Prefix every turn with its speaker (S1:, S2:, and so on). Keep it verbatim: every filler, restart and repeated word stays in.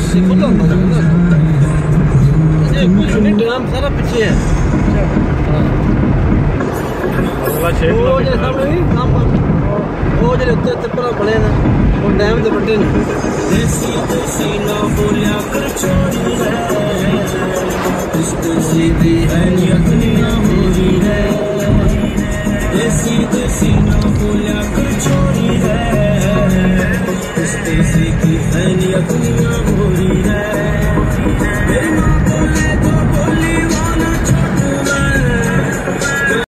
S1: से खुला होता है ना, ये कुछ नहीं, डैम सारा पीछे है।
S2: अगला छेक
S1: वो जो सामने नहीं काम वो जो उत्ते तिपरा बने ना वो डैम दे बटे ने। देसी देसी ना बोलिया कर छोड़ी है, इश्क सीधी है नियत ना हो रही है। देसी देसी ना बोलिया कर छोड़ी है, इश्क सीधी है नियत